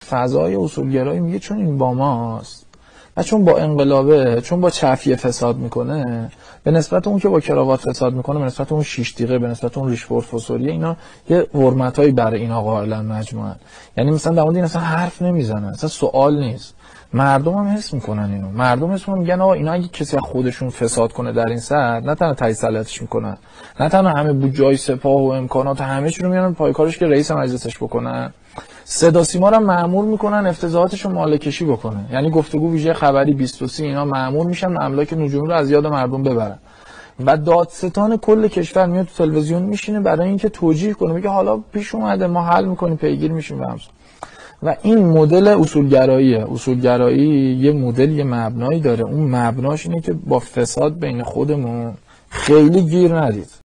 فضای اصولگرایی میگه چون این با ماست و چون با انقلابه، چون با چفیه فساد میکنه، به نسبت اون که با کراوات فساد میکنه، به نسبت اون شیش دیقه، به نسبت اون ریش پروفسوریه، اینا یه حرمتایی برای اینا قائلن مجموعاً. یعنی مثلا در مورد این اصلا حرف نمیزنن، اصلا سوال نیست. مردم هم حس میکنن اینو. مردم حس میگن آقا اینا اگه کسی خودشون فساد کنه در این سر، نه تنها تایید سلطش میکنن، نه تنها همه بودجه‌های سپاه و امکانات همه چی رو میارن پای کارش که رئیس مجلسش بکنن، صدا سیما رو مأمور میکنن افتضاحاتش رو مالکشی بکنه. یعنی گفتگو ویژه خبری 23 اینا مأمور میشن املاک نجومی رو از یاد مردم ببرن و دادستان کل کشور میاد تو تلویزیون میشینه برای اینکه توجیه کنه، میگه حالا پیش اومده ما حل میکنیم، پیگیر میشیم و این مدل اصولگراییه. اصولگرایی یه مدل، یه مبنایی داره، اون مبناش اینه که با فساد بین خودمون خیلی گیر ندید.